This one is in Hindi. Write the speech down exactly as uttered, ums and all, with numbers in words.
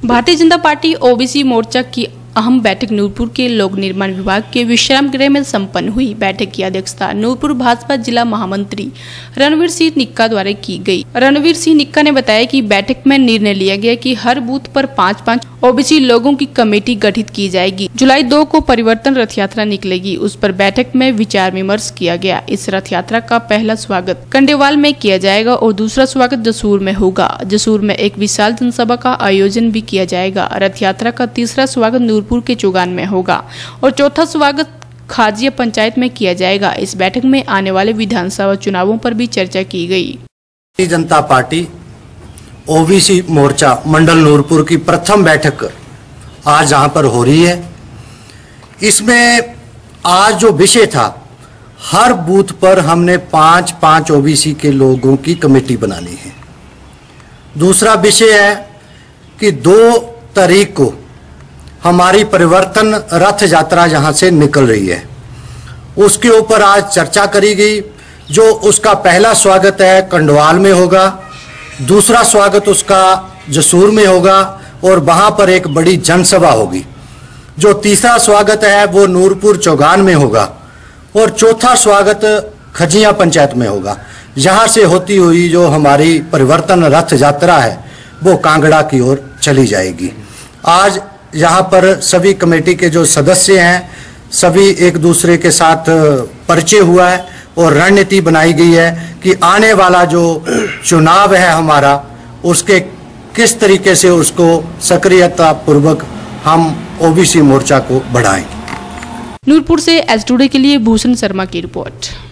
भारतीय जनता पार्टी ओबीसी मोर्चा की अहम बैठक नूरपुर के लोक निर्माण विभाग के विश्राम गृह में संपन्न हुई। बैठक की अध्यक्षता नूरपुर भाजपा जिला महामंत्री रणवीर सिंह निक्का द्वारा की गई। रणवीर सिंह निक्का ने बताया कि बैठक में निर्णय लिया गया कि हर बूथ पर पाँच पाँच ओबीसी लोगों की कमेटी गठित की जाएगी। जुलाई दो को परिवर्तन रथ यात्रा निकलेगी, उस पर बैठक में विचार विमर्श किया गया। इस रथ यात्रा का पहला स्वागत कंडेवाल में किया जाएगा और दूसरा स्वागत जसूर में होगा। जसूर में एक विशाल जनसभा का आयोजन भी किया जाएगा। रथ यात्रा का तीसरा स्वागत नूरपुर के चौगान में होगा और चौथा स्वागत खाजिया पंचायत में किया जाएगा। इस बैठक में आने वाले विधानसभा चुनावों पर भी चर्चा की गई। भारतीय जनता पार्टी ओबीसी मोर्चा मंडल नूरपुर की प्रथम बैठक आज यहाँ पर हो रही है। इसमें आज जो विषय था, हर बूथ पर हमने पांच पांच ओबीसी के लोगों की कमेटी बनानी है। दूसरा विषय है कि दो तारीख को हमारी परिवर्तन रथ यात्रा जहाँ से निकल रही है, उसके ऊपर आज चर्चा करी गई। जो उसका पहला स्वागत है कंडवाल में होगा, दूसरा स्वागत उसका जसूर में होगा और वहाँ पर एक बड़ी जनसभा होगी। जो तीसरा स्वागत है वो नूरपुर चौगान में होगा और चौथा स्वागत खजिया पंचायत में होगा। यहाँ से होती हुई जो हमारी परिवर्तन रथ यात्रा है वो कांगड़ा की ओर चली जाएगी। आज यहाँ पर सभी कमेटी के जो सदस्य हैं, सभी एक दूसरे के साथ परिचय हुआ है और रणनीति बनाई गई है कि आने वाला जो चुनाव है हमारा, उसके किस तरीके से उसको सक्रियता पूर्वक हम ओबीसी मोर्चा को बढ़ाएं। नूरपुर से एच टुडे के लिए भूषण शर्मा की रिपोर्ट।